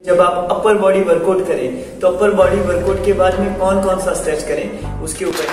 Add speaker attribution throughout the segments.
Speaker 1: जब आप upper body workout करें तो अपर बॉडी वर्कआउट के बाद में कौन कौन सा स्ट्रेच करें उसके ऊपर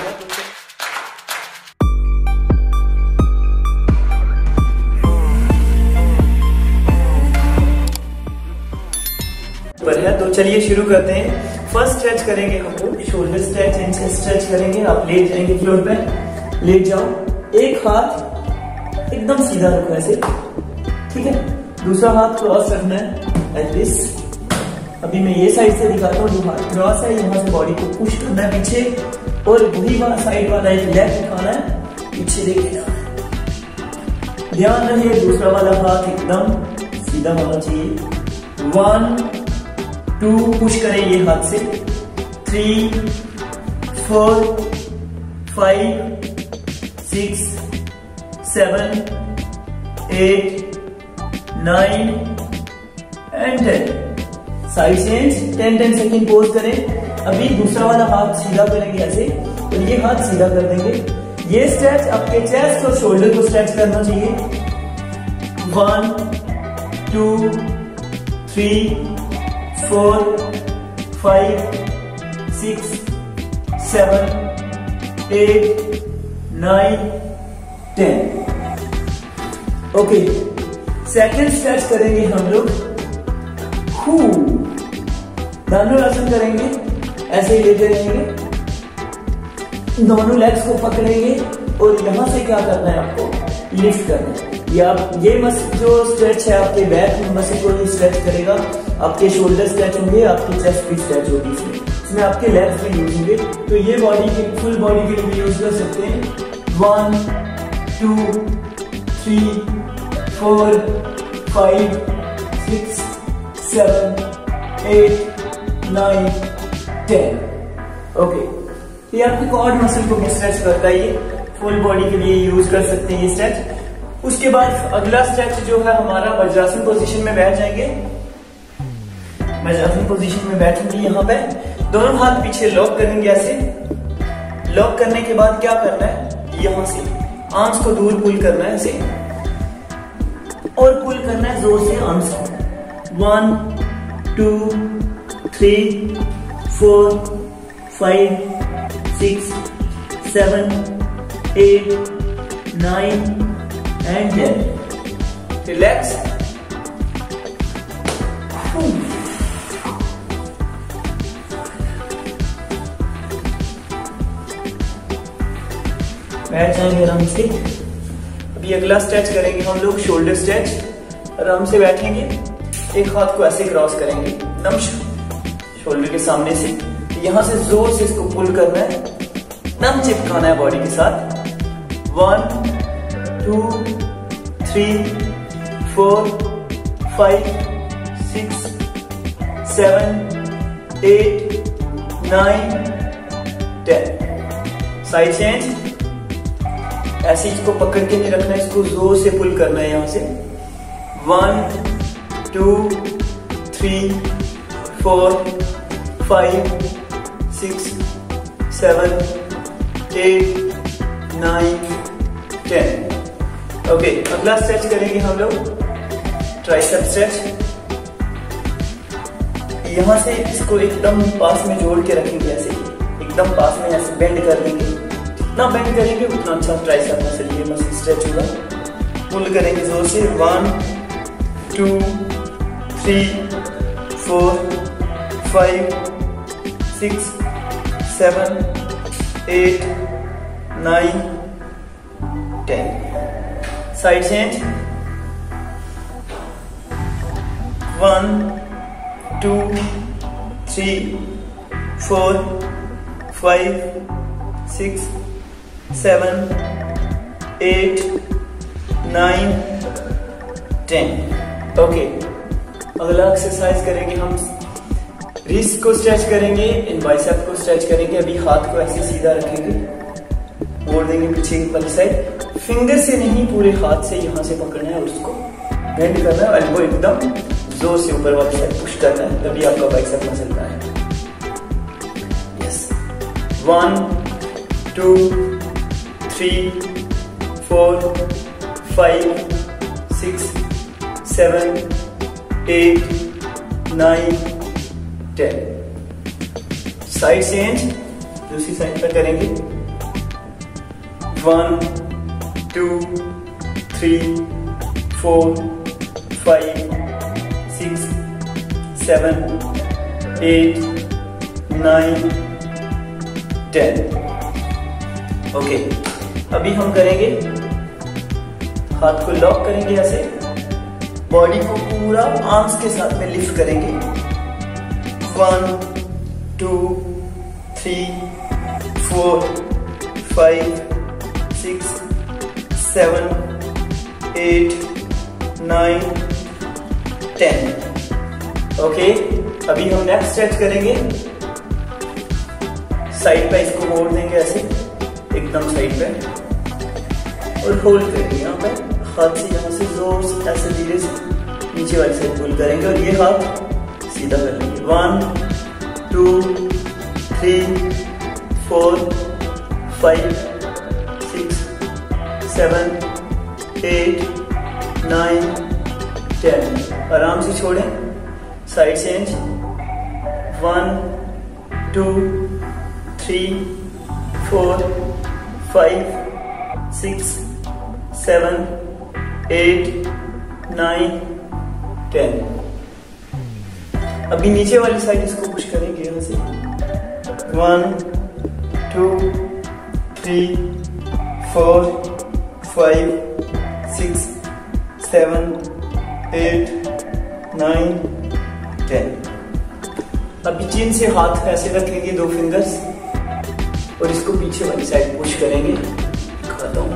Speaker 1: है। तो चलिए शुरू करते हैं। फर्स्ट स्ट्रेच करेंगे हम लोग शोल्डर स्ट्रेच, इनसे स्ट्रेच करेंगे। आप लेट जाएंगे फ्लोर पे, लेट जाओ, एक हाथ एकदम सीधा रखो ऐसे, ठीक है। दूसरा हाथ क्रॉस रखना है लाइक दिस। अभी मैं ये साइड से दिखाता हूँ, जो हाथ क्रॉस है यहाँ से बॉडी को पुश करना है पीछे, और वही वाला साइड वाला एक लेफ्ट दिखाना है पीछे, देखिए ध्यान रहे दूसरा वाला हाथ एकदम सीधा होना चाहिए। 1 2 पुश करें ये हाथ से, 3 4 5 6 7 8 9 and 10। Side change, 10 second pose करें। अभी दूसरा वाला हाथ सीधा करेंगे ऐसे, और ये हाथ सीधा कर देंगे। ये स्ट्रेच आपके चेस्ट और शोल्डर को स्ट्रेच करना चाहिए। 1 2 3 4 5 6 7 8 9 10। ओके, सेकेंड स्ट्रेच करेंगे हम लोग धनुरासन करेंगे। ऐसे ही लेते रहेंगे, दोनों लेग्स को पकड़ेंगे और यहां से क्या करना है आपको, लिफ्ट करना है। ये मसल जो स्ट्रेच है आपके बैक मसल को स्ट्रेच करेगा, आपके शोल्डर स्ट्रेच होंगे, आपकी चेस्ट भी स्ट्रेच होगी, इसमें आपके लेग्स भी यूज होंगे। तो ये बॉडी के फुल बॉडी के लिए यूज कर सकते हैं। 1 2 3 4 5 6 7 8 9 10। ओके, ये आपके क्वाड मसल को स्ट्रेच करता है, ये फुल बॉडी के लिए यूज कर सकते हैं ये स्ट्रेच। उसके बाद अगला स्ट्रेच जो है हमारा वज्रासन पोजीशन में बैठ जाएंगे। वज्रासन पोजीशन में बैठेंगे, यहाँ पे दोनों हाथ पीछे लॉक करेंगे ऐसे। लॉक करने के बाद क्या करना है, यहाँ से आर्म्स को दूर पुल करना है ऐसे, और पुल करना है जोर से आर्म्स को। 1 2 3 4 5 6 7 8 9 and 10। रिलैक्स। बैठ जाएंगे आराम से। अभी अगला स्ट्रेच करेंगे हम लोग शोल्डर स्ट्रेच। आराम से बैठेंगे, एक हाथ को ऐसे क्रॉस करेंगे एकदम शोल्डर के सामने से, यहां से जोर से इसको पुल करना है, एकदम चिपकाना है बॉडी के साथ। 1 2 3 4 5 6 7 8 9 10। साइड चेंज, ऐसे इसको पकड़ के नहीं रखना है, इसको जोर से पुल करना है यहां से। 1 2 3 4 5 6 7 8 9 10। ओके, अगला स्ट्रेच करेंगे हम लोग ट्राइसेप स्ट्रेच। यहां से इसको एकदम पास में जोड़ के रखेंगे ऐसे, एकदम पास में ऐसे बेंड कर देंगे। जितना बेंड करेंगे उतना अच्छा ट्राइसेप मसल ये मसल स्ट्रेच होगा। पुल करेंगे जोर से। 1 2 3 4 5 6 7 8 9 10। Side change. 1 2 3 4 5 6 7 8 9 10। ओके, अगला एक्सरसाइज करेंगे हम, रिस्ट को स्ट्रेच करेंगे, इन बाइसेप को स्ट्रेच करेंगे। अभी हाथ को ऐसे सीधा रखेंगे, मोड़ देंगे पीछे वाली साइड, फिंगर से नहीं पूरे हाथ से यहाँ से पकड़ना है और उसको बेंड करना है। एल्बो एकदम जोर से ऊपर वाली साइड पुश करना है, तभी आपका बाइसेप मसल का है। यस। 1 2 3 4 5 6 7 8 9, 10। साइड चेंज, दूसरी साइड पर करेंगे। 1, 2, 3, 4, 5, 6, 7, 8, 9, 10। ओके, अभी हम करेंगे, हाथ को लॉक करेंगे ऐसे, बॉडी को पूरा आर्म्स के साथ में लिफ्ट करेंगे। 1, 2, 3, 4, 5, 6, 7, 8, 9, 10। ओके, अभी हम नेक्स्ट स्ट्रेच करेंगे। साइड पे इसको मोड़ देंगे ऐसे, एकदम साइड पे, और होल्ड करेंगे यहाँ पे। हाथ से यहाँ से जोर से ऐसे धीरे से नीचे वाली साइड पुल करेंगे और ये हाथ सीधा कर लेंगे। 1, 2, 3, 4, 5, 6, 7, 8, 9, 10। आराम से छोड़ें। Side change. 1, 2, 3, 4, 5, 6, 7, 8, 9, 10। अभी नीचे वाली साइड इसको पुश करेंगे यहाँ से। 1, 2, 3, 4, 5, 6, 7, 8, 9, 10। अभी चिन से हाथ ऐसे रखेंगे, 2 फिंगर्स, और इसको पीछे वाली साइड पुश करेंगे। दिखाता हूँ।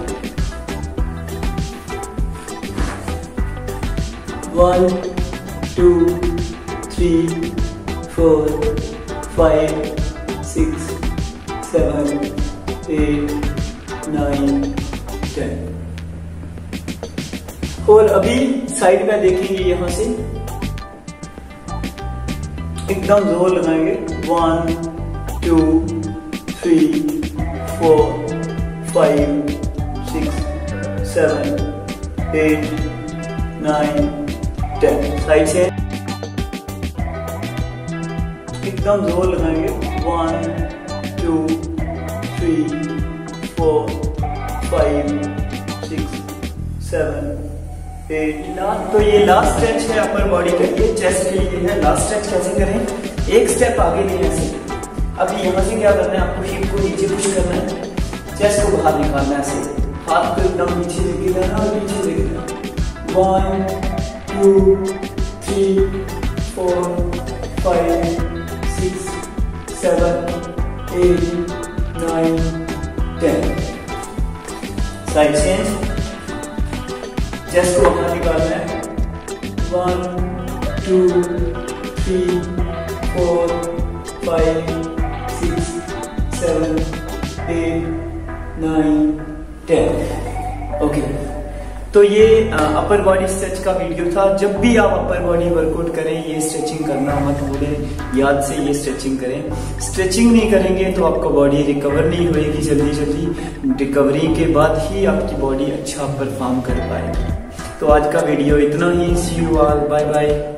Speaker 1: 1, 2, 3, 4, 5, 6, 7, 8, 9, 10। और अभी साइड में देखेंगे, यहां से एकदम जोर लगाएंगे। 1, 2, 3, 4, 5, 6, 7, 8, 9, 10। साइड से एकदम जोर लगाएंगे। 1, 2, 3, 4, 5, 6, 7, 8। तो ये लास्ट स्ट्रेच है अपर बॉडी का, ये चेस्ट के लिए है। लास्ट स्ट्रेच कैसे करें? एक स्टेप आगे नहीं ऐसे। अभी यहाँ से क्या करना है, आपको हिप को नीचे पुश करना है, चेस्ट को बाहर निकालना है ऐसे। हाथ को एकदम नीचे लेके जाना और नीचे लेके जाना। 1, 2, 3, 4, 5, 6, 7, 8, 9, 10। Side change. चेस्ट को बाहर निकालना है। 1, 2, 3, 4, 5, 6, 7, 8, 9, 10। ओके, तो ये अपर बॉडी स्ट्रेच का वीडियो था। जब भी आप अपर बॉडी वर्कआउट करें, ये स्ट्रेचिंग करना मत भूलें, याद से ये स्ट्रेचिंग करें। स्ट्रेचिंग नहीं करेंगे तो आपका बॉडी रिकवर नहीं होएगी जल्दी। रिकवरी के बाद ही आपकी बॉडी अच्छा परफॉर्म कर पाएगी। तो आज का वीडियो इतना ही। See you all, bye bye.